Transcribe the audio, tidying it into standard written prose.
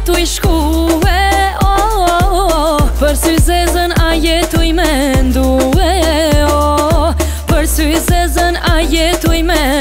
tu i shkue, për sy zezën a jetu i me ndue, për sy zezën a jetu i me